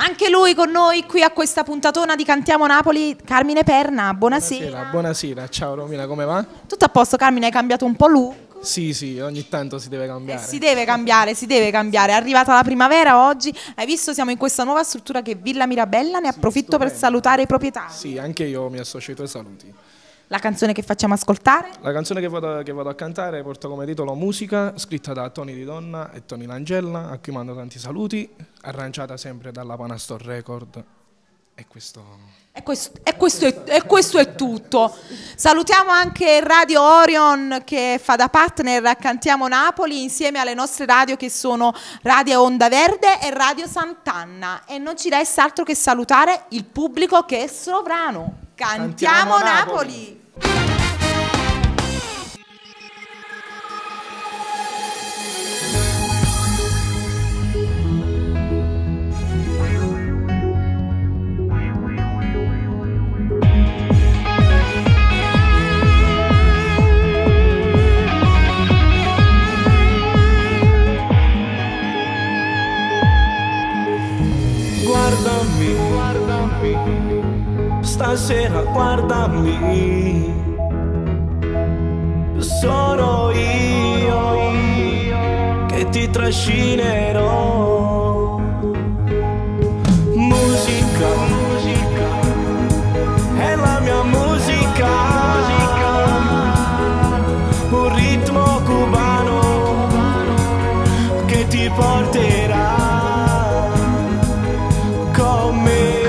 Anche lui con noi qui a questa puntatona di Cantiamo Napoli, Carmine Perna, buonasera. Buonasera, ciao Romina, come va? Tutto a posto, Carmine, hai cambiato un po' look? Sì, ogni tanto si deve cambiare. Si deve cambiare, È arrivata la primavera oggi, hai visto, siamo in questa nuova struttura che è Villa Mirabella, ne approfitto per salutare i proprietari. Sì, anche io mi associo ai tuoi saluti. La canzone che facciamo ascoltare? La canzone che vado a cantare porta come titolo Musica, scritta da Tony Di Donna e Tony Langella, a cui mando tanti saluti, arrangiata sempre dalla Panastor Record. E questo è tutto. Salutiamo anche Radio Orion che fa da partner a Cantiamo Napoli insieme alle nostre radio che sono Radio Onda Verde e Radio Sant'Anna. E non ci resta altro che salutare il pubblico che è sovrano. Cantiamo Napoli! Guardami, stasera guardami, sono io che ti trascinerò. Musica, è la mia musica, un ritmo cubano che ti porterà con me.